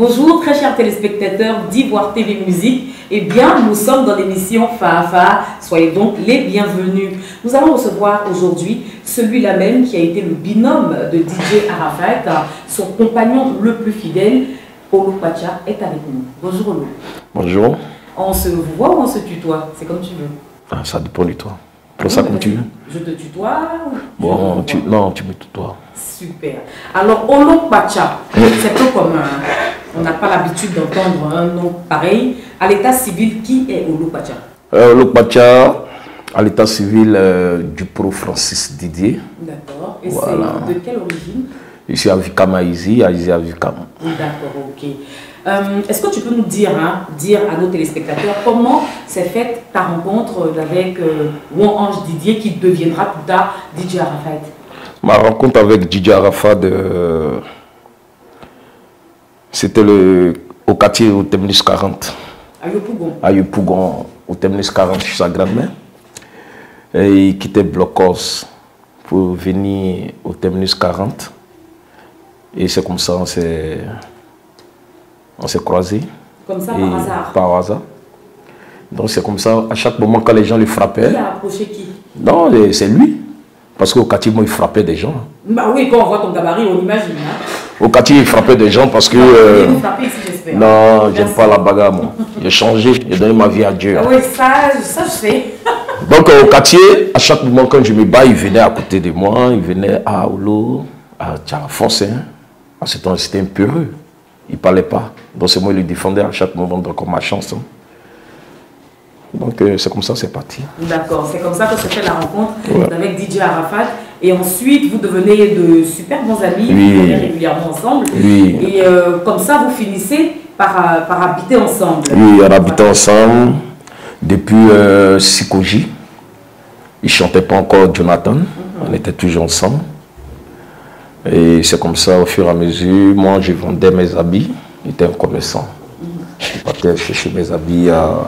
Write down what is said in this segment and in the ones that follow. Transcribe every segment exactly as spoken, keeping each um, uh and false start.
Bonjour très chers téléspectateurs d'Ivoire T V Musique. Eh bien, nous sommes dans l'émission Fafa. Soyez donc les bienvenus. Nous allons recevoir aujourd'hui celui-là même qui a été le binôme de D J Arafat. Son compagnon le plus fidèle, Olo Pacha, est avec nous. Bonjour Olo. Bonjour. On se voit ou on se tutoie? C'est comme tu veux. Ah, ça dépend de toi. Pour ça comme tu veux. Je te tutoie ou Bon, tu, non, tu me tutoies. Super. Alors, Olo Pacha, c'est peu commun. On n'a pas l'habitude d'entendre un nom pareil. À l'état civil, qui est Olo Pacha? euh, Olo Pacha, à l'état civil euh, du pro Francis Didier. D'accord. Et Voilà. c'est de quelle origine? Ici à Vikama, ici, à ici à Vikama. D'accord, ok. Euh, Est-ce que tu peux nous dire, hein, dire à nos téléspectateurs comment s'est faite ta rencontre avec euh, Ouan-Ange Didier qui deviendra plus tard D J Arafat? Ma rencontre avec D J Arafat, euh, c'était le au quartier au Terminus quarante. À Yopougon. À Yopougon, au Terminus quarante, chez sa grand-mère. Et il quittait Blocos pour venir au Terminus quarante. Et c'est comme ça on s'est on s'est croisés. Comme ça, Et par hasard? Par hasard. Donc c'est comme ça, à chaque moment quand les gens le frappaient. Qui a approché qui? Non, c'est lui. Parce qu'au quartier, moi, il frappait des gens. Bah oui, quand on voit ton gabarit, on imagine. Hein? Au quartier, il frappait des gens parce que... Euh, euh, frapper ici, j'espère. non, j'aime pas la bagarre, moi. J'ai changé, j'ai donné ma vie à Dieu. Oui, ça, ça je sais. Donc au quartier, à chaque moment quand je me bats, il venait à côté de moi, il venait à Olo, à Tcharafonce. Hein. À ce temps, c'était un peureux. Il ne parlait pas. Donc c'est moi qui le défendais à chaque moment, donc ma chance. Hein. Donc euh, c'est comme ça, c'est parti. D'accord, c'est comme ça que se fait la rencontre ouais. avec D J Arafat. Et ensuite, vous devenez de super bons amis, oui. vous venez régulièrement ensemble. Oui. Et euh, comme ça, vous finissez par, par habiter ensemble. Oui, on habitait ensemble depuis euh, Sikoji. Il ne chantait pas encore Jonathan, mm-hmm. On était toujours ensemble. Et c'est comme ça, au fur et à mesure, moi je vendais mes habits, j'étais un commerçant. Mm-hmm. Je partais chercher mes habits à,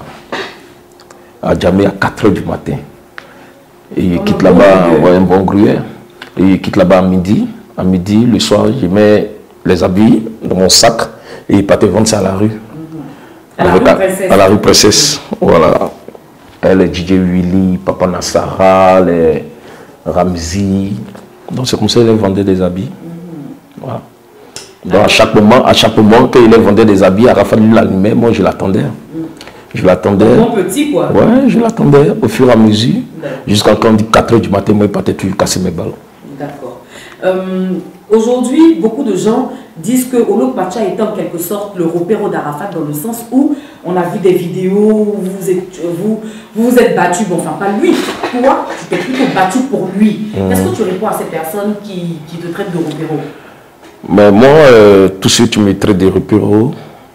à Djamé à quatre heures du matin. Et il quitte là-bas, ouais, un bon gruyère. Et il quitte là-bas à midi. À midi, le soir, je mets les habits dans mon sac et il partait vendre ça à la rue. Mm-hmm. À, la rue Princesse. à la rue Princesse. Voilà. Les D J Willy, Papa Nassara, les Ramzi. Donc c'est comme ça qu'il vendait des habits. Mm-hmm. Voilà. Donc à chaque moment, à chaque moment qu'il vendait des habits, Arafat lui l'allumait, moi je l'attendais. Mm. Je l'attendais. Bon petit quoi. Ouais, je l'attendais au fur et à mesure. Jusqu'à quand on dit quatre heures du matin, moi je partais toujours casser mes balles. D'accord. Euh, Aujourd'hui, beaucoup de gens disent que Olo Pacha est en quelque sorte le repéro d'Arafat dans le sens où on a vu des vidéos où vous êtes, vous, vous, vous êtes battu, bon enfin pas lui, toi tu t'es plutôt battu pour lui. Mmh. Est-ce que tu réponds à ces personnes qui, qui te traitent de repéro? Mais moi, euh, tous ceux qui me traitent de repéro,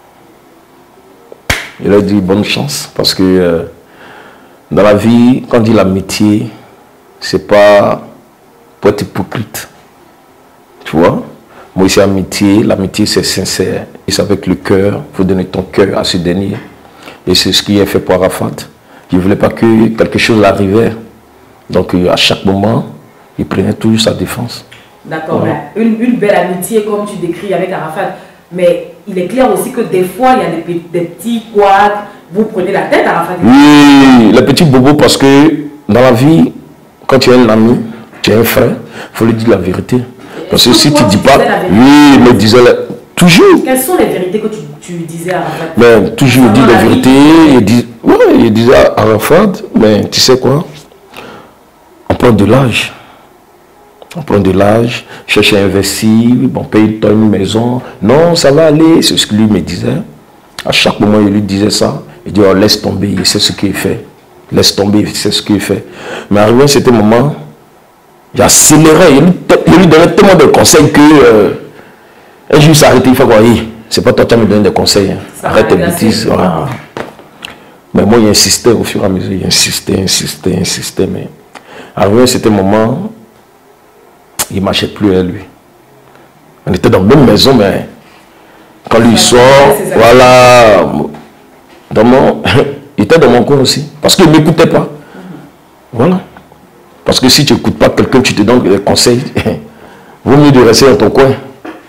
il leur dit bonne chance parce que euh, dans la vie, quand on dit l'amitié, c'est pas pour être hypocrite. Tu vois, moi c'est amitié, l'amitié c'est sincère, et c'est avec le cœur, il faut donner ton cœur à ce dernier. Et c'est ce qui est fait pour Arafat. Il ne voulait pas que quelque chose l'arrivait. Donc à chaque moment, il prenait toujours sa défense. D'accord, ouais. une, une belle amitié comme tu décris avec Arafat, mais il est clair aussi que des fois il y a des, des petits couacs, vous prenez la tête Arafat. Oui, les petits bobos parce que dans la vie, quand tu as un ami, tu as un frère, il faut lui dire la vérité. Parce que si tu ne dis pas, oui, il me disait toujours. Quelles sont les vérités que tu, tu disais à Arafat? Mais toujours il dit la vérité, il dit, ouais, il disait à Arafat, mais tu sais quoi, on prend de l'âge. On prend de l'âge, cherche à investir, bon, paye-toi une maison. Non, ça va aller, c'est ce qu'il lui me disait. À chaque moment, il lui disait ça. Il dit, oh, laisse tomber, c'est ce qu'il fait. Laisse tomber, c'est ce qu'il fait. Mais arrivé à ce moment, il accélérait, il lui, il lui donnait tellement de conseils que euh, un jour il s'est arrêté, il fait quoi? C'est pas toi qui me donnes des conseils, hein. Arrête tes bêtises. Voilà. Mais moi il insistais au fur et à mesure, il insistait, insistait, insistait, mais arrivé à ce moment, il ne marchait plus à lui. On était dans la même maison, mais quand lui sort, voilà, dans mon, il était dans mon coin aussi, parce qu'il ne m'écoutait pas. Voilà. Parce que si tu n'écoutes pas quelqu'un, tu te donnes des conseils, vaut mieux de rester dans ton coin.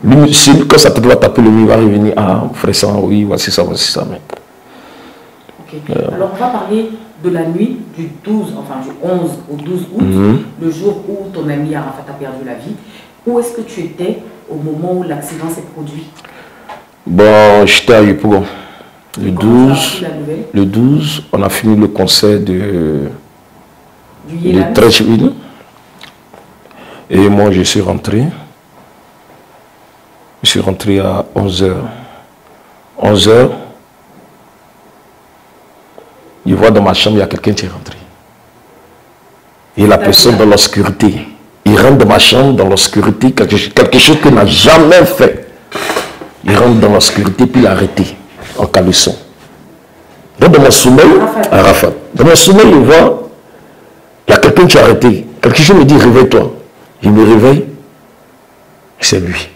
Lui, quand ça te doit taper le mur, il va revenir. Ah, frère, ça, oui, voici ça, voici ça. Mais... Okay. Euh... Alors, on va parler de la nuit du douze, enfin du onze au douze août, mm-hmm. le jour où ton ami Arafat a perdu la vie. Où est-ce que tu étais au moment où l'accident s'est produit? Bon, j'étais à Yopougon. Le douze, le douze, on a fini le concert de, de Trècheville. Et moi, je suis rentré. Je suis rentré à onze heures. onze heures, je vois dans ma chambre, il y a quelqu'un qui est rentré. Et la personne dans l'obscurité. Il rentre dans ma chambre, dans l'obscurité, quelque, quelque chose qu'il n'a jamais fait. Il rentre dans l'obscurité, puis il a arrêté, en caleçon. Donc dans mon sommeil, Arafat. Dans mon sommeil, je vois, il y a quelqu'un qui a arrêté. Quelque chose me dit, réveille-toi. Je me réveille, c'est lui.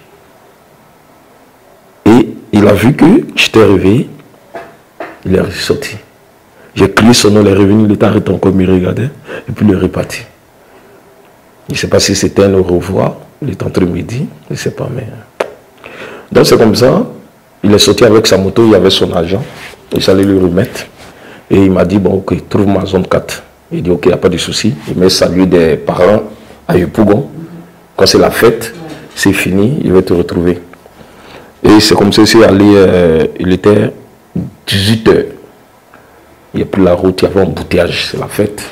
Et il a vu que j'étais réveillé, il est sorti. J'ai crié son nom, il est revenu, il était arrêté encore, il me regardait, et puis il est reparti. Je ne sais pas si c'était un au revoir, il est entre midi, je ne sais pas, mais... Donc c'est comme ça, il est sorti avec sa moto, il y avait son argent, il s'allait lui remettre. Et il m'a dit, bon ok, trouve ma zone quatre. Il dit, ok, il n'y a pas de souci. Il m'a salué des parents à Yopougon. Quand c'est la fête, c'est fini, il va te retrouver. Et c'est comme ça, c'est allé, euh, il était dix-huit heures. Il n'y a plus la route, il y avait un embouteillage, c'est la fête.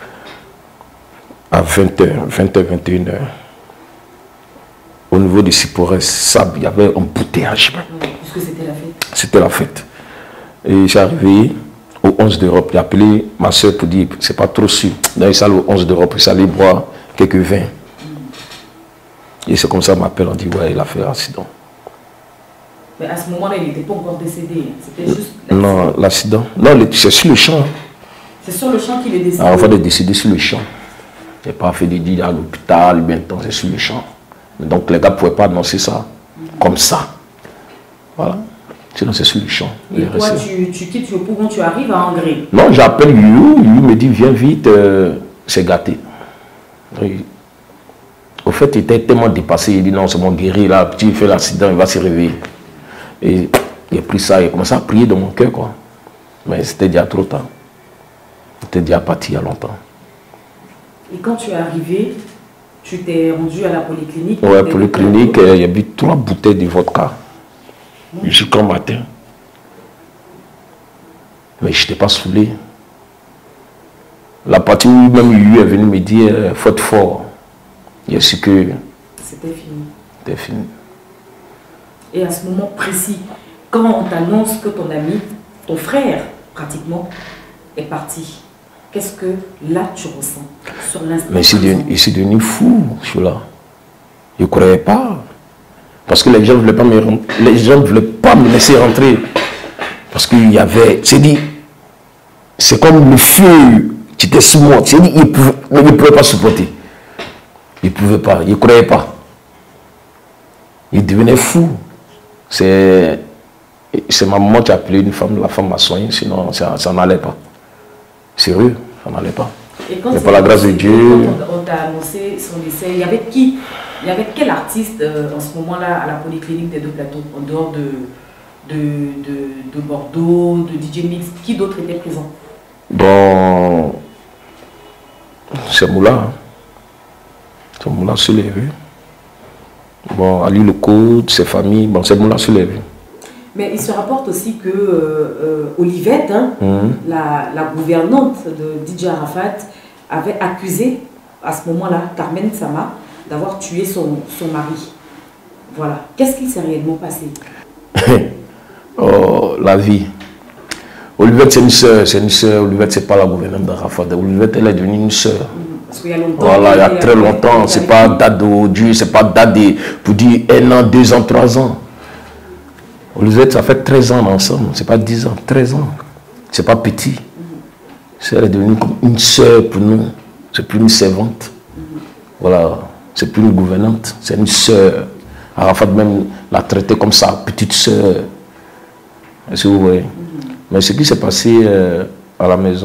À vingt heures, vingt heures, vingt et une heures. Au niveau de Siporès, sable, il y avait un embouteillage. Puisque c'était la fête. C'était la fête. Et j'ai arrivé au onze d'Europe. J'ai appelé ma soeur pour dire, c'est pas trop sûr. Donc il s'allait au onze d'Europe, il s'allait boire quelques vins. Mm. Et c'est comme ça qu'on m'appelle, on dit, ouais, il a fait l'accident. Mais à ce moment-là, il n'était pas encore décédé. C'était juste... Non, l'accident. Non, c'est sur le champ. C'est sur le champ qu'il est décédé. Alors, il est décédé sur le champ. Il n'a pas fait de dire à l'hôpital, bien temps, c'est sur le champ. Donc les gars ne pouvaient pas annoncer ça mm. comme ça. Voilà. Sinon c'est sur le champ. Et toi, tu, tu quittes Yopougon, tu arrives à Angré? Non, j'appelle You, You me dit viens vite, euh, c'est gâté. Oui. Au fait, il était tellement dépassé, il dit non, c'est mon guéri, là, petit, il fait l'accident, il va se réveiller. Et il a pris ça, il a commencé à prier dans mon cœur, quoi. Mais c'était déjà trop tard. C'était déjà parti il y a longtemps. Et quand tu es arrivé, tu t'es rendu à la polyclinique? Oui, polyclinique, il y a eu trois bouteilles de vodka. Bon. Jusqu'au matin. Mais je n'étais pas saoulé. La partie où même Yu est venu me dire, il faut être fort. Il a su que... C'était fini. C'était fini. Et à ce moment précis, quand on t'annonce que ton ami, ton frère, pratiquement, est parti, qu'est-ce que là tu ressens sur l'instant? Mais il s'est devenu fou, celui-là. Je ne croyais pas. Parce que les gens ne voulaient pas me, les gens ne voulaient pas me laisser rentrer. Parce qu'il y avait... C'est dit, c'est comme le feu qui était sous moi. C'est dit, il ne pouvait, pouvait pas supporter. Il ne pouvait pas, il ne croyait pas. Il devenait fou. C'est ma maman qui a appelé une femme, la femme m'a soigné, sinon ça, ça n'allait pas. Sérieux, ça n'allait pas. Et quand mais par la grâce de Dieu... Quand on t'a annoncé son décès, il y avait qui? Il y avait quel artiste euh, en ce moment-là à la polyclinique des Deux Plateaux, en dehors de, de, de, de Bordeaux, de D J Mix? Qui d'autre était présent? Bon, c'est Moula. Hein. C'est Moula sur les rues. Bon, Ali Le Code, ses familles, bon, c'est Moula sur les rues. Mais il se rapporte aussi que euh, euh, Olivette, hein, mmh. la, la gouvernante de D J Arafat, avait accusé à ce moment-là Carmen Sama d'avoir tué son, son mari. Voilà. Qu'est-ce qui s'est réellement passé? Oh, la vie. Olivette, c'est une sœur. C'est une sœur. Olivette, c'est pas la gouvernante d'Arafat. Olivette, elle est devenue une sœur. Parce qu'il y a longtemps. Voilà, il y a très longtemps. C'est pas date d'aujourd'hui, c'est pas date de, pour dire un an, deux ans, trois ans. Olivette, ça fait treize ans ensemble. C'est pas dix ans, treize ans. C'est pas petit. Mm-hmm. Elle est devenue comme une sœur pour nous. C'est plus une servante. Mm-hmm. Voilà. C'est plus une gouvernante. C'est une sœur. Arafat même l'a traitée comme sa petite sœur. Est-ce que vous voyez? Mm-hmm. Mais ce qui s'est passé euh, à la maison,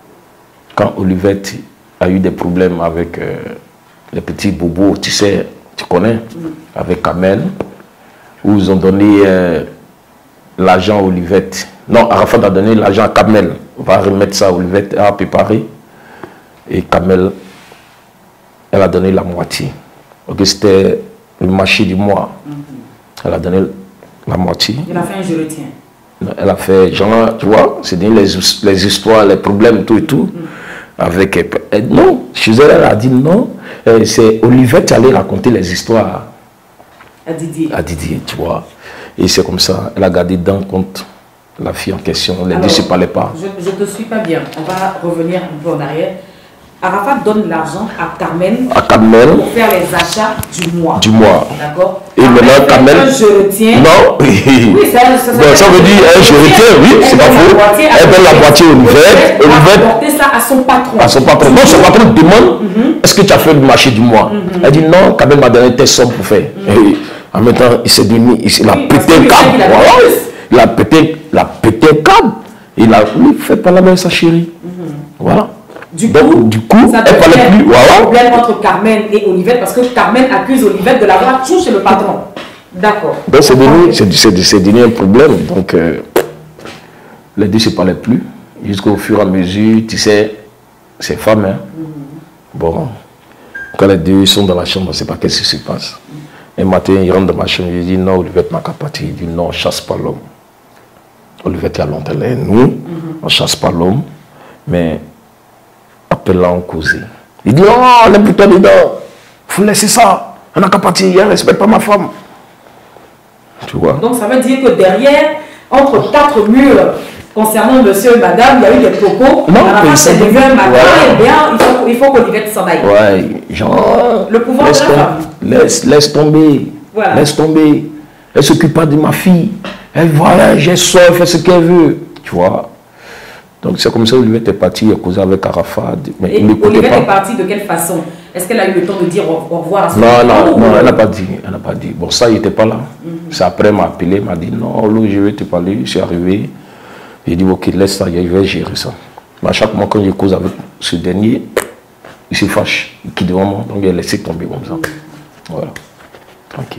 quand Olivette a eu des problèmes avec euh, les petits bobos, tu sais, tu connais, mm. avec Kamel, où ils ont donné euh, l'argent à Olivette. Non, Arafat a donné l'argent à Kamel. On va remettre ça à Olivette, elle a préparé. Et Kamel, elle a donné la moitié. Donc c'était le marché du mois. Mm -hmm. Elle a donné la moitié. Elle a fait un je le tiens. Elle a fait, genre, tu vois, c'est les, les histoires, les problèmes, tout et tout. Mm. Avec elle, non, chez elle, elle a dit non. C'est Olivette qui allait raconter les histoires à Didier. À Didier, tu vois. Et c'est comme ça, elle a gardé dans compte la fille en question. Les deux ne se parlaient pas. Je ne te suis pas bien. On va revenir un peu en arrière. Arafat donne l'argent à Carmen, à Carmen pour faire les achats du mois. Du mois. D'accord. Et maintenant, Carmen. Je retiens. Non. Oui, ça, ça, ça, non, ça veut dire un je retiens, oui, c'est pas faux. Elle donne la moitié au Olivette. Elle va apporter ça à son patron. À son patron. Non, son patron demande mm-hmm. est-ce que tu as fait le marché du mois mm-hmm. Elle dit non, Carmen m'a donné telle somme pour faire. Mm-hmm. Et en même temps, il s'est donné, il a oui, pété un câble. Il a pété, il a pété un câble. Il a oui, fait par la main sa chérie. Mm-hmm. Voilà. Du Donc, coup, du coup ça elle parlait plus. Voilà. Problème entre Carmen et Olivette parce que Carmen accuse Olivette de l'avoir tout chez le patron. D'accord. Donc c'est devenu, devenu un problème. Donc euh, les deux ne se parlaient plus. Jusqu'au fur et à mesure, tu sais, ces femmes, hein. Mm-hmm. Bon, quand les deux sont dans la chambre, on ne sait pas qu'est-ce qui se passe. Mm-hmm. Un matin, il rentre dans ma chambre, il dit non, Olivette n'a qu'à partir. Il dit non, on ne chasse pas l'homme. Olivette, il y a longtemps, nous, mm-hmm. on ne chasse pas l'homme, mais appelle-la en causer. Il dit oh, on est plutôt dedans, il faut laisser ça, on n'a qu'à partir, il ne respecte pas ma femme. Tu vois. Donc ça veut dire que derrière, entre quatre murs, concernant monsieur et madame, il y a eu des propos. Non, mais c'est devenu un matin, ouais. Et bien, il faut, il faut qu'Olivette s'en aille. Ouais, genre. Le pouvoir laisse de la femme. Laisse, laisse tomber. Voilà. Laisse tomber. Elle ne s'occupe pas de ma fille. Elle voyage, elle sort, elle fait ce qu'elle veut. Tu vois. Donc c'est comme ça Olivette est partie, elle causait avec Arafat. Mais et Olivette est partie de quelle façon? Est-ce qu'elle a eu le temps de dire au revoir à son Non, non, non, elle n'a pas dit. Elle n'a pas dit. Bon, ça, il n'était pas là. Mm-hmm. C'est après, elle m'a appelé, m'a dit non, Lou, je vais te parler. Je suis arrivé. J'ai dit ok, laisse ça, je vais gérer ça. Mais à chaque moment, quand je cause avec ce dernier, il se fâche, il quitte devant moi. Donc, il a laissé tomber comme ça. Mm-hmm. Voilà. Tranquille.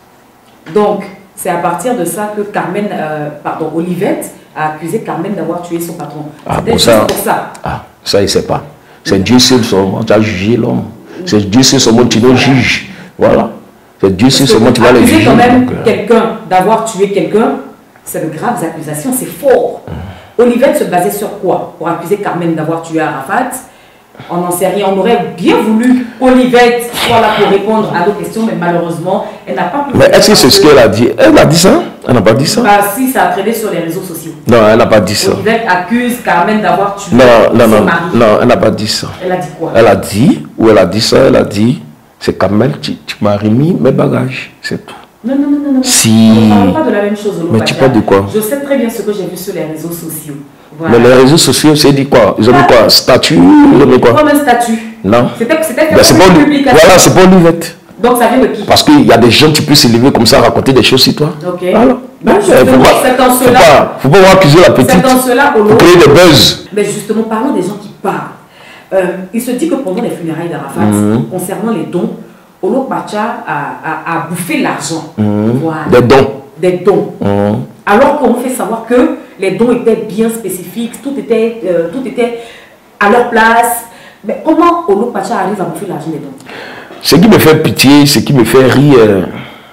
Donc, c'est à partir de ça que Carmen, euh, pardon, Olivette a accusé Carmen d'avoir tué son patron. Ah, bon, ça, pour ça. Ah, ça, il ne sait pas. C'est mm-hmm. Dieu seul seulement qui a jugé l'homme. C'est Dieu seul seulement qui le juge. Voilà. C'est Dieu seul seulement qui va le juger. Accuser quand même euh... quelqu'un d'avoir tué quelqu'un, c'est de graves accusations, c'est fort. Mm. Olivette se basait sur quoi pour accuser Carmen d'avoir tué Arafat? On n'en sait rien. On aurait bien voulu Olivette soit là pour répondre à nos questions, mais malheureusement, elle n'a pas pu. Mais est-ce que c'est ce qu'elle a dit? Elle a dit ça? Elle n'a pas dit ça? Bah, si, ça a traîné sur les réseaux sociaux. Non, elle n'a pas dit ça. Olivette accuse Carmen d'avoir tué non, non, son non, mari. Non, elle n'a pas dit ça. Elle a dit quoi? Elle a dit, ou elle a dit ça, elle a dit, c'est Carmen, tu, tu m'as remis mes bagages, c'est tout. Non, non, non, non, non. Si. On ne parle pas de la même chose. Mais tu parles de quoi? Je sais très bien ce que j'ai vu sur les réseaux sociaux. Voilà. Mais les réseaux sociaux, c'est dit quoi? Ils ont mis quoi? Statut? Ils ont mis quoi? Comme un statut. Non. C'était ben une publication. Voilà, c'est pas Olivette. Donc ça vient de qui? Parce qu'il y a des gens qui peuvent se lever comme ça, raconter des choses sur toi. Ok. Voilà. Ben, c'est dans cela. Faut pas, faut pas accuser la petite. C'est dans cela, pour créer des buzz. Mais justement, parlons des gens qui parlent. Euh, il se dit que pendant les funérailles d'Arafat, mmh. concernant les dons, Olo Pacha a, a, a bouffé l'argent. Mmh. Voilà. Des dons. Des dons. Mmh. Alors qu'on fait savoir que les dons étaient bien spécifiques, tout était, euh, tout était à leur place. Mais comment Olo Pacha arrive à bouffer l'argent des dons? Ce qui me fait pitié, ce qui me fait rire, euh,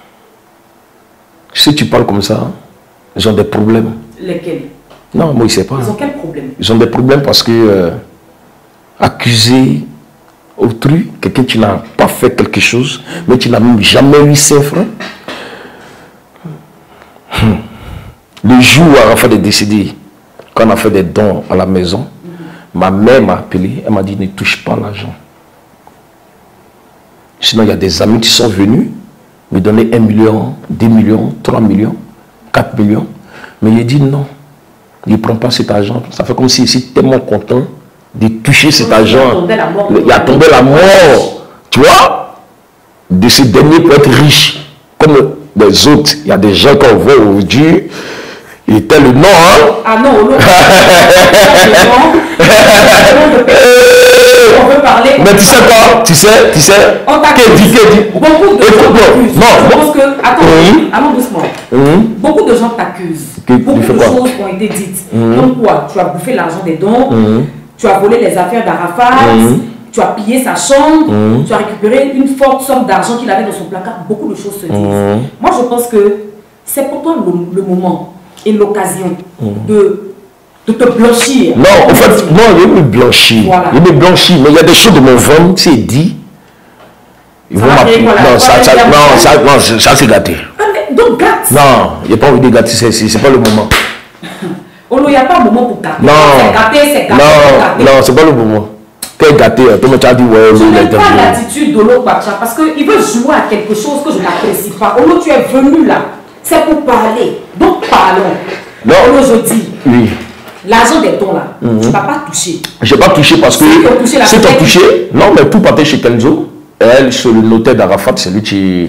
si tu parles comme ça, ils ont des problèmes. Lesquels? Non, moi, je ne sais pas. Ils ont quels problèmes? Ils ont des problèmes parce que euh, accuser autrui, quelqu'un qui n'a pas fait quelque chose, mais qui n'a même jamais eu cinq francs. Hum. Le jour où Arafat est décédé, quand on a fait des dons à la maison, mm-hmm. ma mère m'a appelé, elle m'a dit ne touche pas l'argent. Sinon, il y a des amis qui sont venus me donner un million, deux millions, trois millions, quatre millions. Mais il dit non, il ne prend pas cet argent. Ça fait comme s'il si, était tellement content de toucher cet argent. Il a tombé la mort. Tu vois, de ce dernier pour être riche. Comme les autres, il y a des gens qu'on voit aujourd'hui. Il était le nom, hein? Ah non, non. On veut parler Mais tu sais quoi? Tu sais, tu sais. On t'accuse. Beaucoup de gens t'accusent. Non, je pense que. Attends, oui. allons doucement. Mmh. Beaucoup de gens t'accusent. Beaucoup de quoi? choses ont été dites. Mmh. Comme quoi? Tu as bouffé l'argent des dons, mmh. tu as volé les affaires d'Arafat, mmh. tu as pillé sa chambre, mmh. tu as récupéré une forte somme d'argent qu'il avait dans son placard. Beaucoup de choses se disent. Mmh. Moi, je pense que c'est pour toi le, le moment et l'occasion mmh. de. de te blanchir. Non, en fait, non, il me blanchir. Voilà. Il me blanchir, mais il y a des choses de mon ventre, c'est dit. Ils vont m'appeler. Voilà. Non, ça, ça, non, ça, non, ça, ça c'est gâté. Ah, mais donc gâte. Non, il n'y a pas envie de gâter, c'est pas le moment. Oh non, il n'y a pas un moment pour gâter. Non. C'est gâté, c'est gâté. Non, non, c'est pas le moment. T'es gâté, tout le monde t'a dit ouais. Je n'aime pas l'attitude d'Olo Pacha parce qu'il veut jouer à quelque chose que je n'apprécie pas. Olo, tu es venu là. C'est pour parler. Donc parlons. Non. Olo, je dis. Oui. L'argent des dons là, mm-hmm. tu ne vas pas toucher. Je n'ai pas touché parce que si tu as touché, non, mais tout partait chez Kenzo. Elle, sur le notaire d'Arafat, c'est lui qui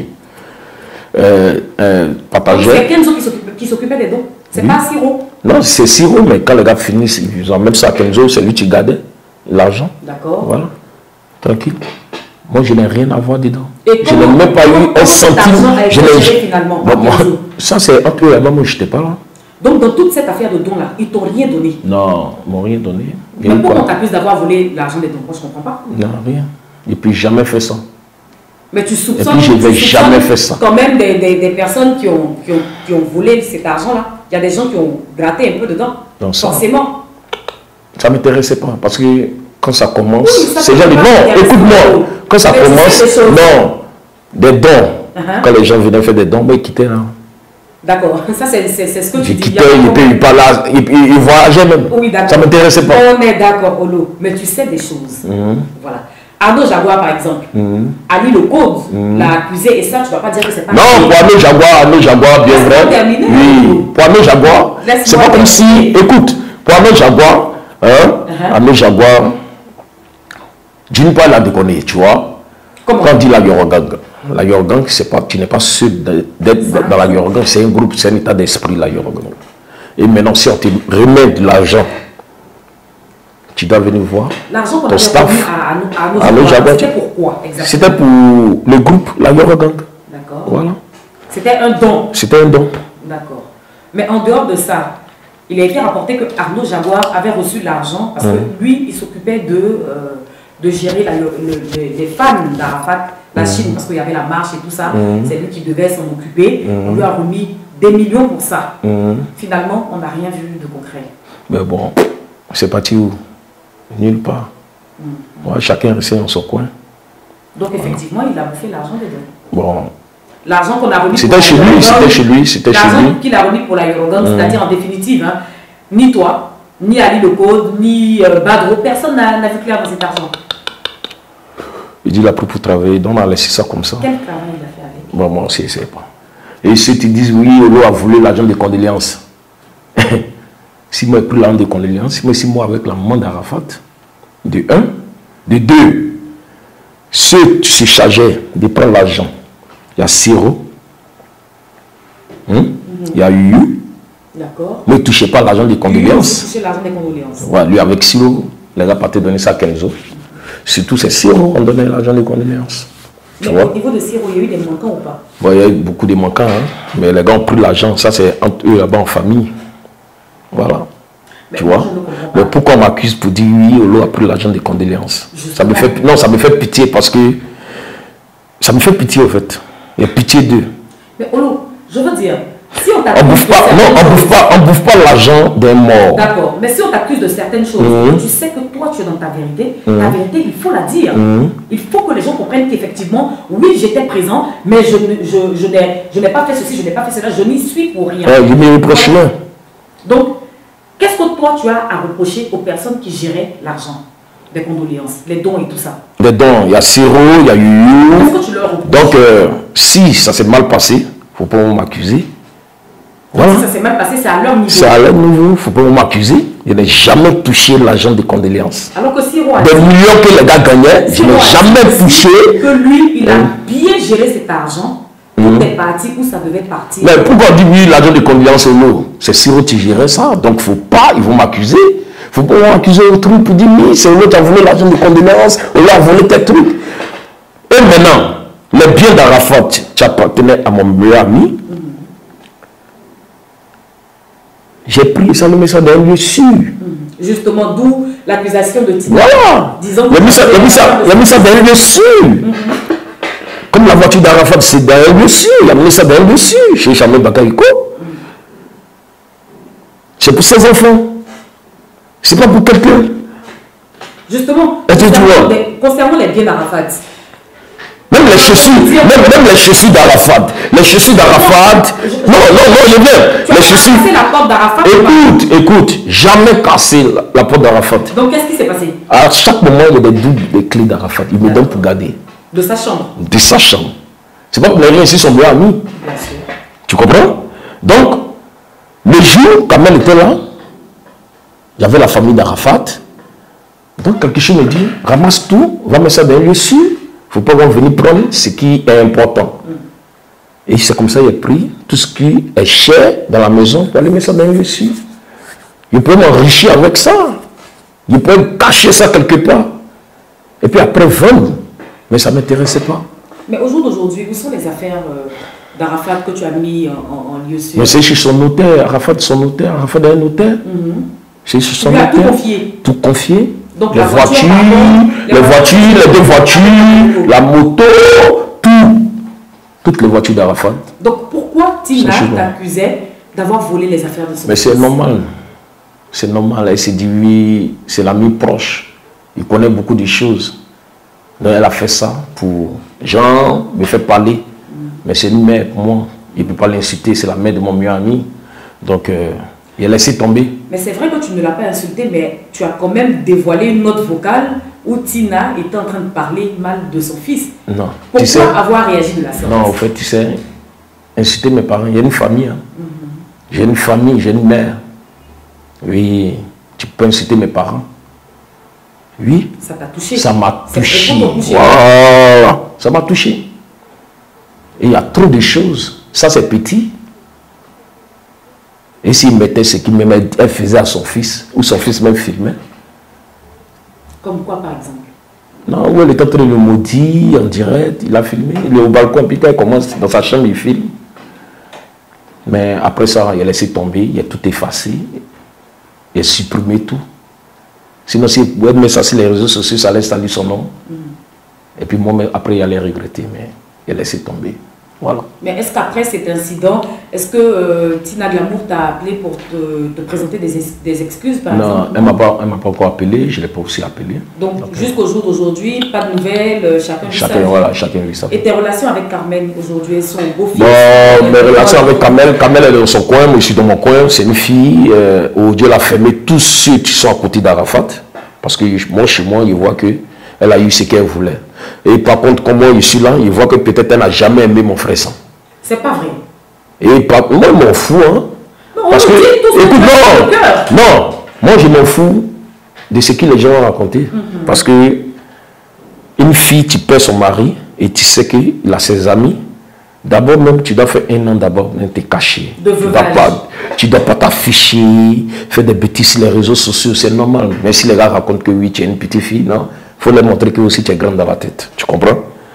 euh, euh, partageait. C'est Kenzo qui s'occupait des dons. C'est oui. pas Siro. Non, c'est Siro, mais quand les gars finissent, ils emmènent ça à Kenzo, c'est lui qui gardait l'argent. D'accord. Voilà. Tranquille. Moi, je n'ai rien à voir dedans. Et je n'ai même pas eu un centime. Je n'ai finalement. Bon, moi, ça, c'est entre eux et moi, moi je n'étais pas là. Donc, dans toute cette affaire de dons-là, ils t'ont rien donné? Non, ils m'ont rien donné. Mais pourquoi on t'accuse d'avoir volé l'argent des dons? Moi, je ne comprends pas. Non, rien. Et puis, jamais fait ça. Mais tu soupçonnes, et puis, je n'ai jamais fait ça. Quand même des, des, des personnes qui ont, qui, ont, qui ont volé cet argent-là. Il y a des gens qui ont gratté un peu dedans. Donc, ça, forcément. Ça ne m'intéressait pas. Parce que quand ça commence, oui, c'est genre de non, écoute-moi. Quand ça mais commence, non, des dons. Uh-huh. Quand les gens venaient faire des dons, moi, ils quittaient là. D'accord, ça c'est ce que tu je dis. Quittais, il n'était pas là, il, il, il voyageait même. Oui, ça ne m'intéressait pas. On est d'accord, Olo, mais tu sais des choses. Mm-hmm. Voilà. Arnaud Jaguar, par exemple, mm-hmm. Ali Le Code mm-hmm. l'a accusé et ça, tu ne vas pas dire que c'est pas. Non, pour Arnaud Jaguar, Arnaud Jaguar, bien vrai. Terminer, oui, pour Arnaud Jaguar, c'est pas comme si. Écoute, pour Arnaud Jaguar, hein, uh-huh. Arnaud Jaguar, d'une part, il a déconné, tu vois. Comment? Quand on dit la Yorogang. La Yorgang, tu n'es pas seul d'être dans la Yorgang, c'est un groupe, c'est un état d'esprit, la Yorgang. Et maintenant, si on te remet de l'argent, tu dois venir voir l'argent ton staff. À, à, à nos Jaguar, c'était pourquoi exactement? C'était pour le groupe, la Yorgang. D'accord. Voilà. C'était un don. C'était un don. D'accord. Mais en dehors de ça, il a été rapporté que Arnaud Jaguar avait reçu l'argent parce mmh. que lui, il s'occupait de, euh, de gérer la, le, le, les femmes d'Arafat. La Chine, mmh. parce qu'il y avait la marche et tout ça, mmh. c'est lui qui devait s'en occuper. Mmh. On lui a remis des millions pour ça. Mmh. Finalement, on n'a rien vu de concret. Mais bon, c'est parti où? Nulle part. Mmh. Ouais, chacun restait dans son coin. Donc effectivement, il a bouffé l'argent des dons. Bon. L'argent qu'on a remis pour la C'était chez lui, c'était chez lui, c'était chez lui. L'argent qu'il a remis pour la Yorogane, mmh. c'est-à-dire en définitive, hein, ni toi, ni Ali Le Code, ni euh, Badro, personne n'a vu clair dans cet argent. Il dit, il a pris pour travailler, donc on a laissé ça comme ça. Quel travail il a fait avec? Bon, moi aussi, je ne sais pas. Et ceux qui disent, oui, Olo a voulu l'argent de condoléances. Si moi j'ai pris l'argent de condoléances, moi, si moi avec la maman d'Arafat, de un, de deux, ceux qui se chargeaient de prendre l'argent, il y a Siro, hein? Mm-hmm. Il y a Yu. D'accord. Mais il ne touchait pas l'argent de condoléances. Il touchait l'argent des condoléances. Ouais, lui avec Siro, les gars partaient donner ça à Kenzo. Surtout ces Siro, on donnait l'argent de condoléances. Mais au niveau de Siro, il y a eu des manquants ou pas? Bon, il y a eu beaucoup de manquants, hein? Mais les gars ont pris l'argent, ça c'est entre eux là-bas en famille. Voilà. Mais tu vois? Mais pourquoi on m'accuse pour dire oui, Olo a pris l'argent de condoléances? Ça me fait, non, ça me fait pitié parce que ça me fait pitié en fait. Il y a pitié d'eux. Mais Olo, je veux dire, si on on bouffe pas, non, on bouffe pas, on bouffe pas l'argent d'un mort. D'accord, mais si on t'accuse de certaines choses, mmh. tu sais que toi tu es dans ta vérité, mmh. ta vérité il faut la dire. Mmh. Il faut que les gens comprennent qu'effectivement, oui j'étais présent, mais je, je, je, je n'ai pas fait ceci, je n'ai pas fait cela, je n'y suis pour rien. Ouais, il me reproche rien. Donc, qu'est-ce que toi tu as à reprocher aux personnes qui géraient l'argent, des condoléances, les dons et tout ça? Les dons, il y a Siro, il y a Yu. Qu'est-ce que tu leur reproches? Donc, euh, si ça s'est mal passé, il ne faut pas m'accuser. Voilà. Si ça s'est mal passé, c'est à leur niveau. C'est à leur niveau, il ne faut pas m'accuser. Je n'ai jamais touché l'argent de condoléances. Alors que Siro a des dit, millions que les gars gagnaient, je n'ai jamais touché. Que lui, il a mmh. bien géré cet argent pour mmh. des parties où ça devait partir. Mais pourquoi on dit oui, l'argent de condoléances au lot? C'est Siro qui gérait ça. Donc il ne faut pas, ils vont m'accuser faut pas accuser autrui pour dire oui, c'est l'autre qui a volé l'argent de condoléances, ou l'autre a volé tes trucs. Et maintenant, les biens d'Arafat, tu appartenais à mon meilleur ami. J'ai pris ça, le mis ça dans un lieu sûr. Justement, d'où l'accusation de Tina. Voilà. Disons il a mis ça, il a mis ça, il a mis ça dans un lieu sûr. Mm-hmm. Comme la voiture d'Arafat, c'est dans un lieu sûr. Il a mis ça dans un lieu sûr. Chez Chamel Bakariko. Mm-hmm. C'est pour ses enfants. C'est pas pour quelqu'un. Justement, concernant les, concernant les biens d'Arafat. Même les chaussures, même, même les chaussures d'Arafat. Les chaussures d'Arafat. Non, non, non, il est bien. Les chaussures. La porte d'Arafat. Écoute, écoute, jamais cassé la, la porte d'Arafat. Donc qu'est-ce qui s'est passé? À chaque moment, il y a des doubles des clés d'Arafat. Il me donne pour garder. De sa chambre. De sa chambre. C'est pas pour les gens ici sont bien amis. Bien sûr. Tu comprends? Donc, le jour, quand elle était là, il y avait la famille d'Arafat. Donc, quelque chose me dit, ramasse tout, va mettre ça dans un lieu sûr. Il ne faut pas venir prendre ce qui est important. Mm. Et c'est comme ça qu'il a pris tout ce qui est cher dans la maison pour aller mettre ça dans un lieu sûr. Il peut m'enrichir avec ça. Il peut cacher ça quelque part. Et puis après vendre. Mais ça ne m'intéressait pas. Mais au jour d'aujourd'hui, où sont les affaires euh, d'Arafat que tu as mis en, en, en lieu sûr? Mais c'est chez son notaire. Arafat, son notaire. Arafat est un notaire. Mm-hmm. C'est chez son notaire. Tu lui as tout confié. Tout confié. Donc, les, voiture, voitures, les, les voitures, les deux voitures, la moto, tout. Toutes les voitures d'Arafat. Donc pourquoi Tina t'accusait d'avoir volé les affaires de son Mais c'est normal. C'est normal. Elle s'est dit oui, c'est l'ami proche. Il connaît beaucoup de choses. Donc elle a fait ça pour Jean, me fait parler. Mm. Mais c'est une mère pour moi. Il ne peut pas l'insulter, c'est la mère de mon meilleur ami. Donc euh, il a laissé tomber. Mais c'est vrai que tu ne l'as pas insulté, mais tu as quand même dévoilé une note vocale où Tina était en train de parler mal de son fils. Non. Pourquoi tu sais, avoir réagi de la sorte? Non, en fait, tu sais, insulter mes parents, il y a une famille. Hein. Mm-hmm. J'ai une famille, j'ai une mère. Oui, tu peux insulter mes parents. Oui. Ça t'a touché. Ça m'a touché. Voilà. Ça m'a touché. Et il y a trop de choses. Ça, c'est petit. Et s'il mettait ce qu'il faisait à son fils, ou son fils même filmait. Comme quoi, par exemple? Non, où elle est en train de le maudire en direct, il a filmé. Il est au balcon, puis quand il commence dans sa chambre, il filme. Mais après ça, il a laissé tomber, il a tout effacé. Il a supprimé tout. Sinon, si vous pouvez mettre ça sur les réseaux sociaux, ça laisse salir son nom. Mm. Et puis moi, après, il allait regretter, mais il a laissé tomber. Voilà. Mais est-ce qu'après cet incident, est-ce que euh, Tina Glamour t'a appelé pour te, te présenter des, des excuses par non, exemple? elle ne m'a pas, pas encore appelé, je ne l'ai pas aussi appelé. Donc, donc jusqu'au jour d'aujourd'hui, pas de nouvelles, chacun vit chacun, voilà, chacun vit ça. Et tes relations avec Carmen aujourd'hui, elles sont beau-fils? Bon, mes relations avec Carmen, Carmen elle est dans son coin, moi je suis dans mon coin, c'est une fille, euh, où Dieu l'a fermé tous ceux qui sont à côté d'Arafat. Parce que moi, chez moi, je vois qu'elle a eu ce qu'elle voulait. Et par contre, comme moi, je suis là, je vois que peut-être elle n'a jamais aimé mon frère sang. C'est pas vrai. Et par, moi, je m'en fous. Hein. Non, parce que, écoute, non, non, moi, je m'en fous de ce que les gens ont raconté. Mm-hmm. Parce que une fille, tu perds son mari et tu sais qu'il a ses amis. D'abord, même, tu dois faire un an d'abord, même t'es caché. De tu ne dois pas, tu dois pas t'afficher, faire des bêtises sur les réseaux sociaux, c'est normal. Mais si les gars racontent que oui, tu es une petite fille, non, il faut leur montrer que aussi tu es grande dans la tête. Tu comprends?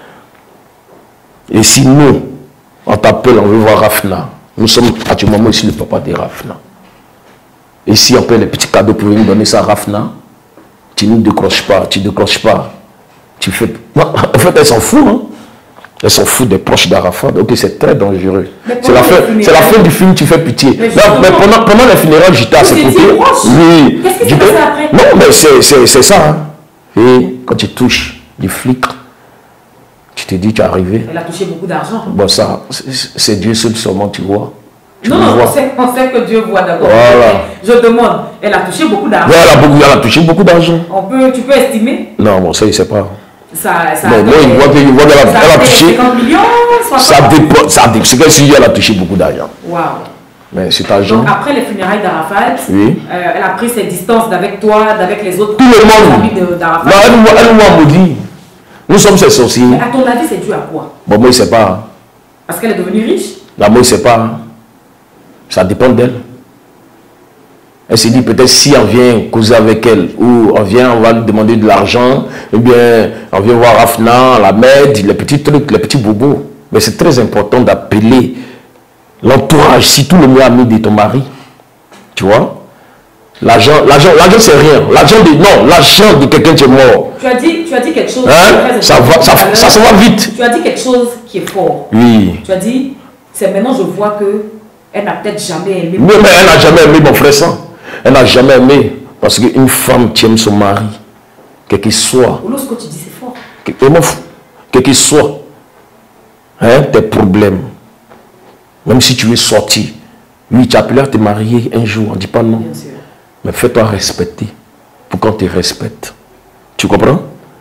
Et si nous, on t'appelle, on veut voir Rafna, nous sommes actuellement ici le papa de Rafna. Et si on paie les petits cadeaux pour venir donner ça à Rafna, tu ne décroches pas, tu ne décroches pas. Tu fais... Non, en fait, elle s'en fout, hein. Elles s'en foutent des proches d'Arafat, donc c'est très dangereux. C'est la, fin, la fin du film, tu fais pitié. Mais, non, mais pendant, pendant les funérailles, j'étais à ses côtés. Oui. Qu'est-ce qui s'est passé après? Non, mais c'est ça. Hein. Et quand tu touches des flics, tu te dis, tu es arrivé. Elle a touché beaucoup d'argent. Bon, ça, c'est Dieu seul seulement, tu vois. Tu non, non, on sait, on sait que Dieu voit d'abord. Voilà. Je demande, elle a touché beaucoup d'argent. Oui, elle, elle a touché beaucoup d'argent. Tu peux estimer? Non, bon, ça, il ne sait pas. Ça, ça bon, moi, il voit qu'elle a, a touché. cinquante millions, ça dépend. Ça dépend. C'est comme si elle a touché beaucoup d'argent. Waouh. Mais cet argent. Donc, après les funérailles d'Arafat, oui. euh, elle a pris ses distances d'avec toi, d'avec les autres. Tout le monde. d'Arafat. Non, elle m'a maudit. Nous sommes ses sorciers. Mais à ton avis, c'est dû à quoi? Bon, moi, je ne sais pas. Parce qu'elle est devenue riche? Non, moi, je ne sais pas. Ça dépend d'elle. Elle se dit peut-être si on vient causer avec elle, ou on vient, on va lui demander de l'argent, ou bien on vient voir Afna, la Med, les petits trucs, les petits bobos. Mais c'est très important d'appeler l'entourage, si tout le monde ami de ton mari. Tu vois? L'argent, l'argent, l'argent c'est rien. L'argent de, non, l'argent de quelqu'un qui est mort. Tu as dit, tu as dit quelque chose. Hein? Ça va, ça, ça, ça va vite. Tu as dit quelque chose qui est fort. Oui. Tu as dit, c'est maintenant je vois que elle n'a peut-être jamais aimé. Oui, mais elle n'a jamais aimé mon frère sang. Elle n'a jamais aimé. Parce qu'une femme qui aime son mari, quel qu'il soit. Ce que tu dis, c'est fort. Quel qu'il soit. Hein, tes problèmes. Même si tu veux sortir. Oui, tu as appelé à te marier un jour. On ne dit pas non. Bien sûr. Mais fais-toi respecter. Pour qu'on te respecte. Tu comprends?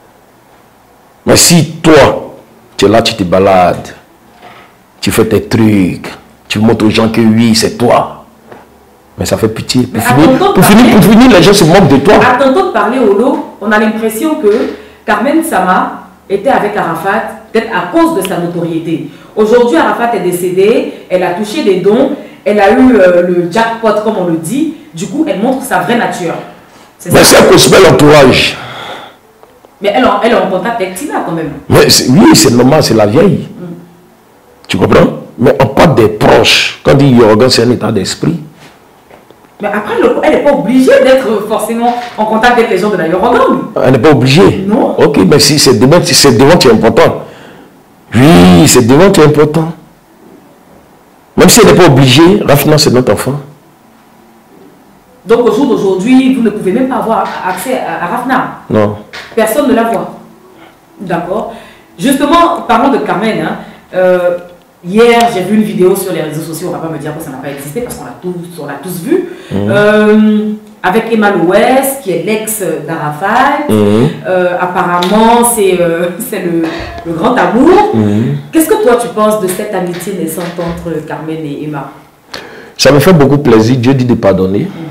Mais si toi, tu es là, tu te balades. Tu fais tes trucs. Tu montres aux gens que oui, c'est toi. Mais ça fait pitié. Pour, finir, pour, parler, finir, pour finir, les gens se moquent de toi. À t'entendre parler au lot, on a l'impression que Carmen Sama était avec Arafat, peut-être à cause de sa notoriété. Aujourd'hui, Arafat est décédé, elle a touché des dons, elle a eu euh, le jackpot, comme on le dit. Du coup, elle montre sa vraie nature. Mais c'est un cosmet l'entourage. Mais elle, elle est en contact avec Tina quand même. Mais oui, c'est normal, c'est la vieille. Mm. Tu comprends? Mais on parle des proches. Quand on dit Yorgan, c'est un état d'esprit. Mais après, elle n'est pas obligée d'être forcément en contact avec les gens de la Yorgan. Elle n'est pas obligée. Non. Ok, mais si c'est devant, c'est devant qui est important. Oui, c'est devant qui est important. Même si elle n'est pas obligée, Rafina, c'est notre enfant. Donc au jour d'aujourd'hui, vous ne pouvez même pas avoir accès à, à Rafna. Non. Personne ne la voit. D'accord. Justement, parlons de Carmen. Hein, euh, hier, j'ai vu une vidéo sur les réseaux sociaux. On ne va pas me dire que ça n'a pas existé parce qu'on l'a tous, on l'a tous vu. Mmh. Euh, avec Emma Louès, qui est l'ex d'Arafat. Mmh. Euh, apparemment, c'est euh, le, le grand amour. Mmh. Qu'est-ce que toi, tu penses de cette amitié naissante entre Carmen et Emma? Ça me fait beaucoup plaisir. Dieu dit de pardonner. Mmh.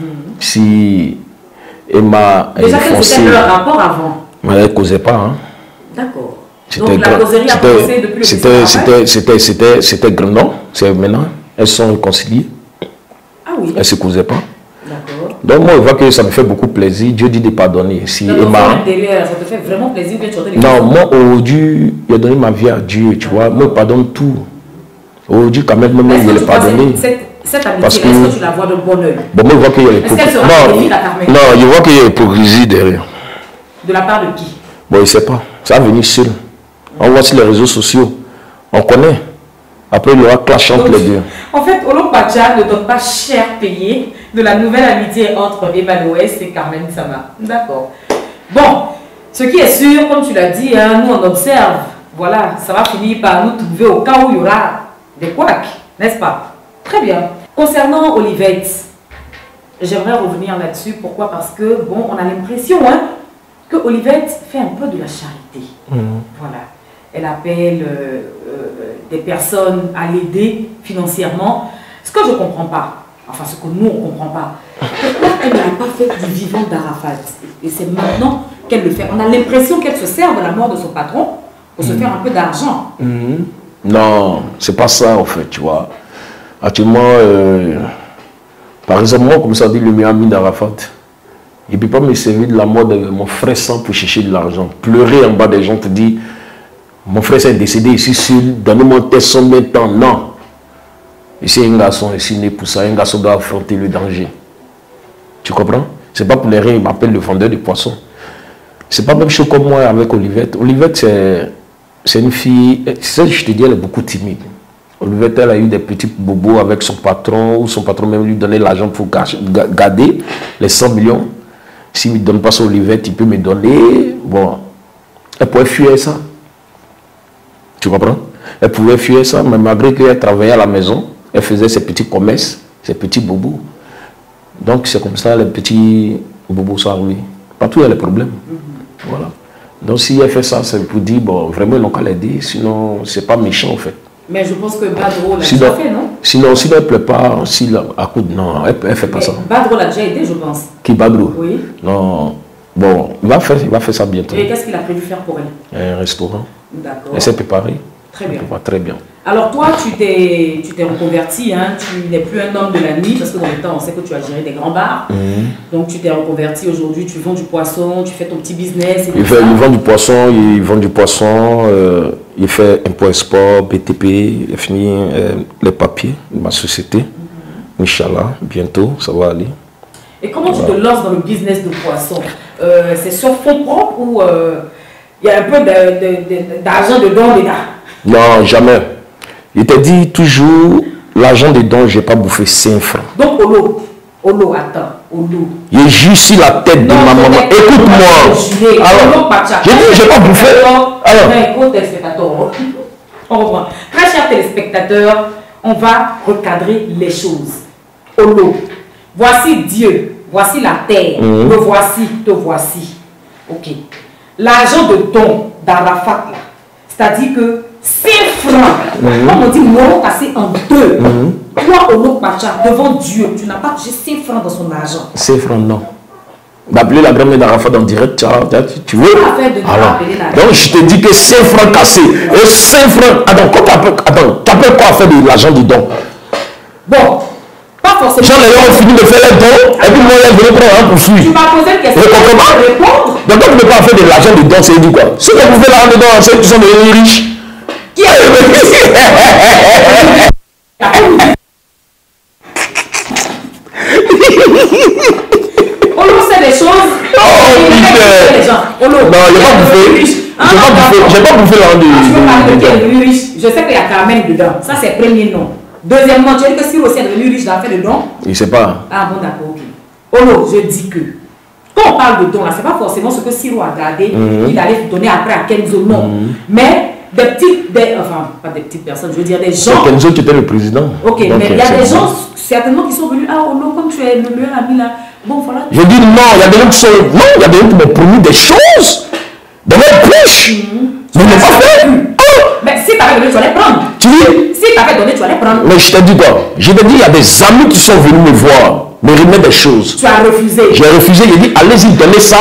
Si Emma... Déjà, c'était leur rapport avant. Mais elle ne causait pas. Hein. D'accord. Donc la causerie a commencé depuis le C'était C'était c'était c'était grandant. C'est maintenant. Elles sont réconciliées. Ah oui. Elles ne se causaient pas. D'accord. Donc moi, je vois que ça me fait beaucoup plaisir. Dieu dit de pardonner. Si donc, Emma... Derrière, ça te fait vraiment plaisir que tu entends les Non, moi, aujourd'hui, il a donné ma vie à Dieu. Tu vois, moi, je pardonne tout. Aujourd'hui, quand même, même il est pardonné. Cette amitié, est-ce que, que tu la vois de bon oeil? Bon, moi, je vois qu'il y a l'hypocrisie. Non, non, je vois qu'il y a l'hypocrisie derrière. De la part de qui? Bon, il ne sait pas. Ça va venir seul. On voit sur les réseaux sociaux. On connaît. Après, il y aura clash entre les deux. En fait, Olo Pacha ne donne pas cher payé de la nouvelle amitié entre Emma Louès et Carmen Sama. D'accord. Bon, ce qui est sûr, comme tu l'as dit, hein, nous on observe. Voilà, ça va finir par nous trouver au cas où il y aura des couacs, n'est-ce pas? Très bien. Concernant Olivette, j'aimerais revenir là-dessus. Pourquoi? Parce que, bon, on a l'impression hein, que Olivette fait un peu de la charité. Mmh. Voilà. Elle appelle euh, euh, des personnes à l'aider financièrement. Ce que je ne comprends pas, enfin ce que nous on ne comprend pas, pourquoi elle n'a pas fait du vivant d'Arafat? Et c'est maintenant qu'elle le fait. On a l'impression qu'elle se sert de la mort de son patron pour mmh. se faire un peu d'argent. Mmh. Non, c'est pas ça en fait, tu vois. Actuellement, euh, par exemple, moi, comme ça dit le meilleur ami d'Arafat, il ne peut pas me servir de la mort de mon frère sans pour chercher de l'argent. Pleurer en bas des gens pour dire, mon frère est décédé ici, donnez-moi tel son de temps. Non. Ici, un garçon est né pour ça. Un garçon doit affronter le danger. Tu comprends? Ce n'est pas pour les rien, il m'appelle le vendeur de poissons. Ce n'est pas même chose comme moi avec Olivette. Olivette, c'est une fille, ça, je te dis, elle est beaucoup timide. Olivette, elle a eu des petits bobos avec son patron, ou son patron même lui donnait l'argent pour garder les cent millions. S'il ne me donne pas son Olivette, il peut me donner. Bon, elle pouvait fuir ça. Tu comprends? Elle pouvait fuir ça, mais malgré qu'elle travaillait à la maison, elle faisait ses petits commerces, ses petits bobos. Donc c'est comme ça, les petits bobos sont arrivés. Partout, il y a les problèmes. Mm-hmm. Voilà. Donc si elle fait ça, c'est pour dire, bon, vraiment, ils n'ont qu'à l'aider, sinon, c'est pas méchant en fait. Mais je pense que Badro l'a déjà fait, non? Sinon, si elle ne plaît pas, si la, à coup de, non, elle ne fait pas mais ça. Badro l'a déjà aidé, je pense. Qui, Badro? Oui. Non. Bon, il va faire, il va faire ça bientôt. Et qu'est-ce qu'il a prévu faire pour elle? Un restaurant. D'accord. Elle s'est préparée. Très bien. Très bien. Alors toi, tu t'es tu t'es reconverti, hein, tu n'es plus un homme de la nuit, parce que dans le temps, on sait que tu as géré des grands bars. Mmh. Donc tu t'es reconverti aujourd'hui, tu vends du poisson, tu fais ton petit business. Et il, fait, il vend du poisson, il vend du poisson, euh, il fait import-export, B T P, il a fini euh, les papiers de ma société. Mmh. Inch'Allah, bientôt, ça va aller. Et comment tu te lances dans le business de poisson? euh, C'est sur fonds propres ou il euh, y a un peu d'argent dedans, dedans? Non, jamais. Il te dit toujours, l'argent des dons, je n'ai pas bouffé cinq francs. Donc, Olo, Olo, attends, Olo. Il juste sur la tête non, de ma maman. Écoute-moi. Alors, j'ai dit, je n'ai pas bouffé. Alors, écoute, téléspectateurs, on reprend. Très chers téléspectateurs, on va recadrer les choses. Olo, voici Dieu, voici la terre, mmh. me voici, te voici. Ok. L'argent de don d'Arafat, là, c'est-à-dire que cinq francs, mmh. comme on dit, moro cassé en deux. Mmh. Toi, Olo Pacha, devant Dieu, tu n'as pas touché cinq francs dans son argent. cinq francs, non. D'appeler la grand-mère d'Arafat en direct, tu, tu veux? Alors, donc je te dis que cinq francs cassés, et cinq francs, attends, tu appelles quoi à faire de l'argent du don? Bon, pas forcément. Genre, les gens ont fini de faire les dons, et puis moi, je vais prendre un pour fuir. Tu m'as posé une question, je vais répondre. Donc, quand tu ne peux pas faire de l'argent du don, c'est dit quoi? Si vous pouvez l'argent du don, c'est qu'ils sont devenus riches. Qui a Olo sait des choses. Oh putain. Olo. Non, il n'a pas bouffé. J'ai pas bouffé l'argent du don. Tu veux parler de qui est devenu riche? Je sais qu'il y a Carmen dedans. Ça, c'est le premier nom. Deuxièmement, tu as dit que Siro aussi est devenu riche dans fait de don? Il ne sait pas. Ah bon, d'accord, ok. Olo, je dis que quand on parle de don, ce n'est pas forcément ce que Siro a gardé, mm-hmm. il allait donner après à Kenzo, non. Mm-hmm. Mais des petites, des, enfin, pas des petites personnes, je veux dire des gens. Kenzo qui était le président. Ok, donc, mais il y a des gens certainement qui sont venus. Ah, Olo, comme tu es le meilleur ami là. Bon, voilà. Je dis non, il y a des gens qui sont. Non, il y a des gens qui m'ont promis des choses dans leur poche. Mm-hmm. Mais ils n'ont pas fait. Oh. Mais si tu avais donné, tu allais prendre. Tu dis? Si tu avais donné, tu allais prendre. Mais je te dis quoi? Je te dis, il y a des amis qui sont venus me voir, me remettre des choses. Tu as refusé. J'ai refusé, j'ai dit, allez-y, donnez ça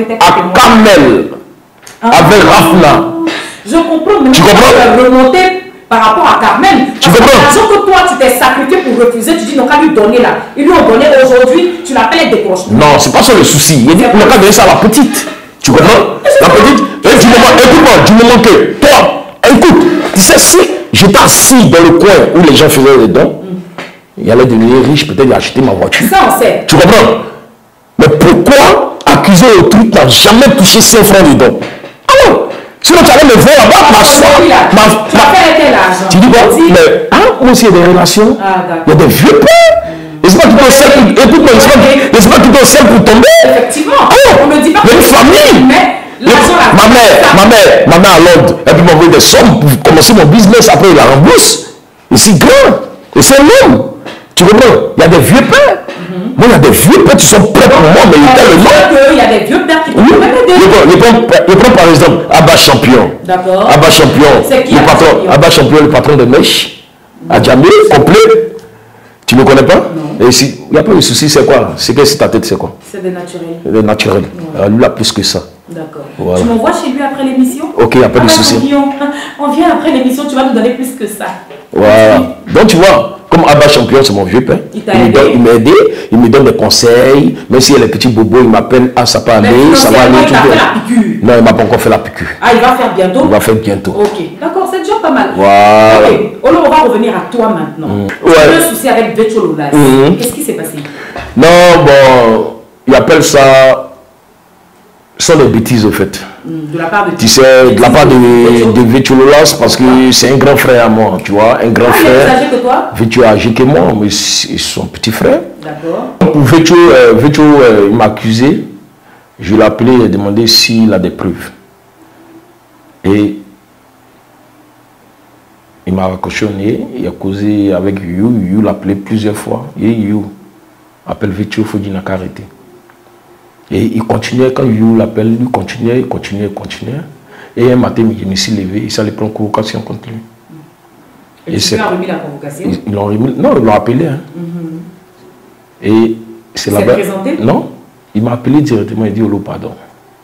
à Kamel, ah. avec Rafna. Je comprends, mais tu comprends? Tu as remonté par rapport à Carmen. Tu comprends? L'argent que toi, tu t'es sacrifié pour refuser, tu dis, non, qu'à lui donner là. Ils lui ont donné aujourd'hui, tu l'appelles décrochement. Non, c'est pas ça le souci. Il dit, on n'a qu'à donner ça à la petite. Tu comprends? La petite, écoute-moi, du moment que toi, écoute, tu sais, si j'étais assis dans le coin où les gens faisaient les dons, mm. il allait devenir riche, peut-être acheter ma voiture. Ça, on sait. Tu comprends? Mais pourquoi accuser autrui qui n'a jamais touché cinq francs de dons? Alors, sinon tu allais me voir là-bas, ma soeur. Tu as fait quel argent? Tu dis quoi? Mais, hein, moi aussi, il y a des relations. Ah, il y a des vieux pères. Et c'est pas qui t'ont seul pour... Écoute-moi, c'est pas qui t'ont seul pour tomber. Effectivement. Oh, on ne dit pas mais une famille. Mais ma mère, ma mère, ma mère à Londres, elle peut m'envoyer des sommes pour commencer mon business, après il la rembourse. Et c'est grand. Et c'est un homme. Tu comprends? Il y a des vieux pères. Mm-hmm. Moi, il y a des vieux pères qui sont prêts pour moi, mais il est le nom. Il y a des vieux pères qui peuvent oui. Je prends, je prends par exemple Abba Champion. D'accord. Abba Champion. C'est qui le patron, Champion? Abba Champion, le patron de Mèche. À Djamé, complet. Tu ne connais pas? Non. Et si, il n'y a pas de souci, c'est quoi? C'est que c'est ta tête, c'est quoi? C'est des naturels. Des naturels. Ouais. Alors, lui, il a plus que ça. D'accord. Voilà. Tu m'envoies chez lui après l'émission? Ok, il n'y a pas ah, de souci. On vient après l'émission, tu vas nous donner plus que ça. Voilà. Donc, tu vois, comme Abba Champion, c'est mon vieux père. Il t'a aidé? Il m'a aidé, il me donne des conseils. Même s'il y a les petits bobos, il m'appelle, ah, ça peut aller, ça va aller. Il t'a fait la piqûre? Non, il ne m'a pas encore fait la piqûre. Ah, il va faire bientôt? Il va faire bientôt. Ok, d'accord, c'est déjà pas mal. Voilà. Ok, alors on va revenir à toi maintenant. Mmh. Tu as ouais. un souci avec Vetchololas. Mmh. Qu'est-ce qui s'est passé? Non, bon, il appelle ça. Ce sont des bêtises, au fait. De la part de tu sais, de la part de, de Vetchololas, parce que c'est un grand frère à moi, tu vois, un grand ah, frère. Il est plus âgé que toi? Vetcho est âgé que moi, mais c'est son petit frère. D'accord. Pour Vetcho, euh, Vetcho euh, il m'a accusé. Je l'ai appelé et demandé s'il a des preuves. Et il m'a raccrochonné, il a causé avec You. You l'a appelé plusieurs fois. Et You appelle Vetcho, il faut qu'il n'a qu'à arrêter. Et il continuait, quand You l'appelle, il continuait, il continuait, il continuait. Et un matin, je me suis levé, il s'allait prendre convocation contre lui. Et, et tu lui as remis la convocation? Ils l'ont remis, non, ils l'ont appelé. Hein. Mm-hmm. Et c'est là-bas. Il s'est présenté? Non, il m'a appelé directement, il dit Olo, pardon.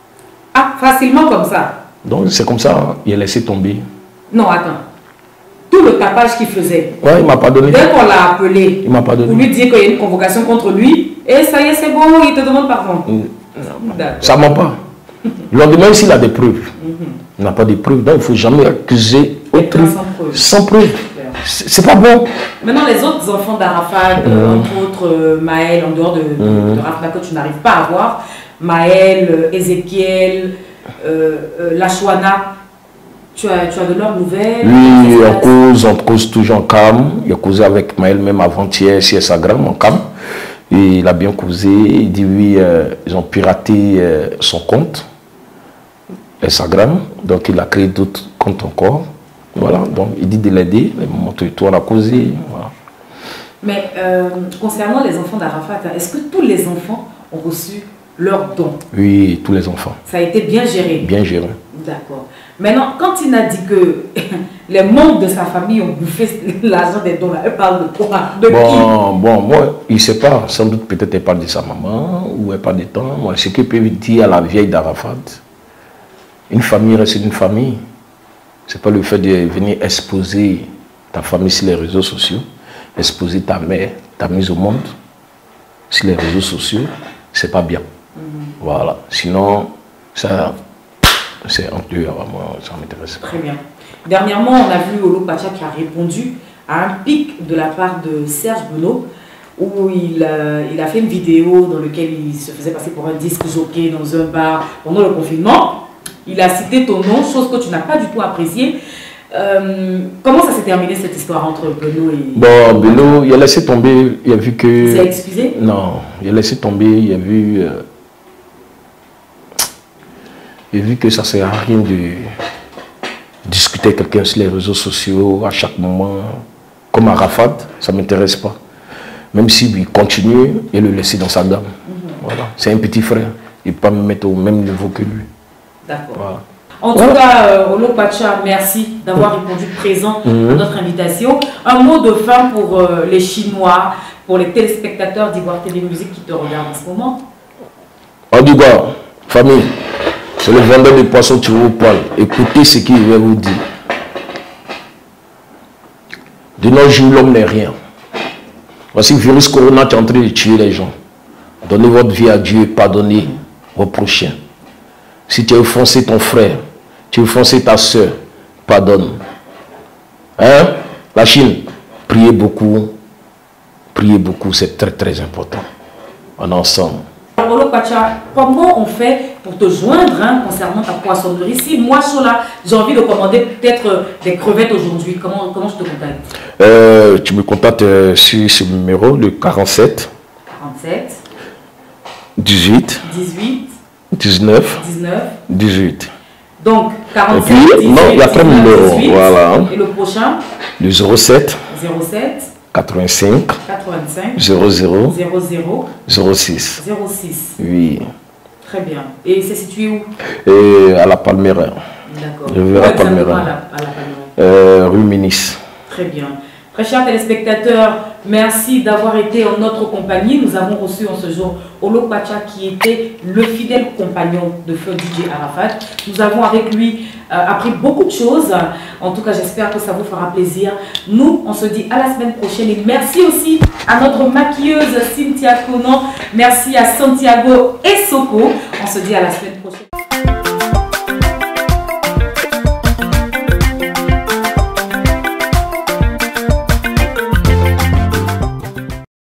Ah, facilement comme ça? Donc c'est comme ça, il a laissé tomber. Non, attends. tout le tapage qu'il faisait. Ouais, il m'a pas donné. Dès qu'on l'a appelé, il m'a pas donné. Pour lui dire qu'il y a une convocation contre lui, et ça y est, c'est bon, il te demande pardon. Mm. Ça ment pas. Le lendemain, s'il a des preuves, mm-hmm. il n'a pas de preuves, donc il ne faut jamais accuser autrui sans preuve. Sans preuve. C'est pas bon. Maintenant, les autres enfants d'Arafat, mmh. entre autres euh, Maël, en dehors de, de, mmh. de Rafat que tu n'arrives pas à voir, Maël, euh, Ézéchiel, euh, euh, Lachouana, tu as, tu as de leurs nouvelles? Oui, on cause, on cause toujours en calme. Il a causé avec Maël même avant-hier sur Instagram en calme. Et il a bien causé. Il dit oui, euh, ils ont piraté euh, son compte Instagram. Donc il a créé d'autres comptes encore. Voilà, donc il dit de l'aider, mon territoire a causé. Voilà. Mais euh, concernant les enfants d'Arafat, est-ce que tous les enfants ont reçu leurs dons? Oui, tous les enfants. Ça a été bien géré? Bien géré. D'accord. Maintenant, quand il a dit que les membres de sa famille ont bouffé l'argent des dons, là, elle parle de quoi? De bon, qui? Bon, moi, il ne sait pas. Sans doute, peut-être, elle parle de sa maman ou elle parle de temps. Moi, ce que peut dire à la vieille d'Arafat, une famille reste une famille. Ce n'est pas le fait de venir exposer ta famille sur les réseaux sociaux, exposer ta mère, ta mise au monde sur les réseaux sociaux, c'est pas bien. Mm-hmm. Voilà. Sinon, ça, c'est honteux. Moi, ça m'intéresse pas. Très bien. Dernièrement, on a vu Olo Pacha qui a répondu à un pic de la part de Serge Benoît, où il a, il a fait une vidéo dans laquelle il se faisait passer pour un disque jockey dans un bar pendant le confinement. Il a cité ton nom, chose que tu n'as pas du tout appréciée. Euh, comment ça s'est terminé cette histoire entre Benoît et... Bon, Benoît, il a laissé tomber, il a vu que... Il s'est excusé? Non, il a laissé tomber, il a vu... Euh, il a vu que ça ne sert à rien de discuter avec quelqu'un sur les réseaux sociaux à chaque moment. Comme Arafat, ça ne m'intéresse pas. Même s'il si continue, et le laisser dans sa gamme. Mm-hmm. Voilà. C'est un petit frère, il ne peut pas me mettre au même niveau que lui. D'accord. Voilà. En tout voilà. cas, euh, Olo Pacha, merci d'avoir répondu présent mmh. à notre invitation. Un mot de fin pour euh, les Chinois, pour les téléspectateurs d'Ivoire T V Musique qui te regardent en ce moment. En d'Ivoire, famille, c'est le vendeur de poissons qui vous parle. Écoutez ce qu'il va vous dire. De nos jours, l'homme n'est rien. Voici le virus corona qui est en train de tuer les gens. Donnez votre vie à Dieu et pardonnez vos prochains. Si tu as offensé ton frère, tu as offensé ta soeur, pardonne. Hein? La Chine, priez beaucoup. Priez beaucoup, c'est très très important. On est ensemble. Olo Pacha, comment on fait pour te joindre hein, concernant ta poissonnerie? Si moi, Chola, j'ai envie de commander peut-être des crevettes aujourd'hui, comment, comment je te contacte? euh, Tu me contactes euh, sur ce numéro, le quarante-sept. quarante-sept. dix-huit. dix-huit. dix-neuf. dix-neuf. dix-huit. Donc, quarante-sept, et puis, dix-huit, non, il y a trois numéros. Voilà. Et le prochain? Le zéro sept. zéro sept. quatre-vingt-cinq. quatre-vingt-cinq. zéro zéro. zéro zéro. zéro six. zéro six. Oui. Très bien. Et c'est situé où? Et à la Palmera. D'accord. Je vais à la Palmera. À la, à la Palmera. Euh, rue Ménis. Très bien. Très chers téléspectateurs, merci d'avoir été en notre compagnie. Nous avons reçu en ce jour Olo Pacha qui était le fidèle compagnon de feu D J Arafat. Nous avons avec lui euh, appris beaucoup de choses. En tout cas, j'espère que ça vous fera plaisir. Nous, on se dit à la semaine prochaine. Et merci aussi à notre maquilleuse Cynthia Conan. Merci à Santiago et Soko. On se dit à la semaine prochaine.